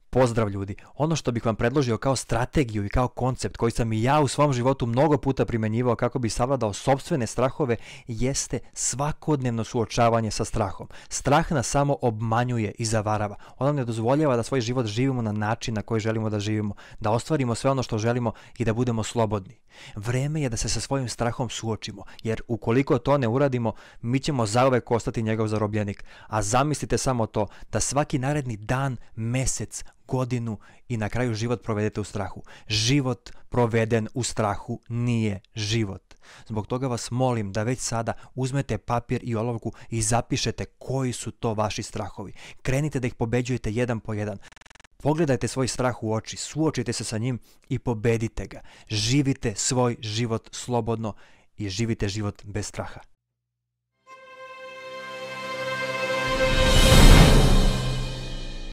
Pozdrav ljudi, ono što bih vam predložio kao strategiju i kao koncept koji sam i ja u svom životu mnogo puta primenjivao kako bi savladao sopstvene strahove jeste svakodnevno suočavanje sa strahom. Strah nas samo obmanjuje i zavarava. On nam ne dozvoljava da svoj život živimo na način na koji želimo da živimo, da ostvarimo sve ono što želimo i da budemo slobodni. Vreme je da se sa svojim strahom suočimo, jer ukoliko to ne uradimo, mi ćemo zauvek ostati njegov zarobljenik. A zamislite samo to, da svaki naredni dan, mesec, godinu i na kraju život provedete u strahu. Život proveden u strahu nije život. Zbog toga vas molim da već sada uzmete papir i olovku i zapišete koji su to vaši strahovi. Krenite da ih pobeđujete jedan po jedan. Pogledajte svoj strah u oči, suočite se sa njim i pobedite ga. Živite svoj život slobodno i živite život bez straha.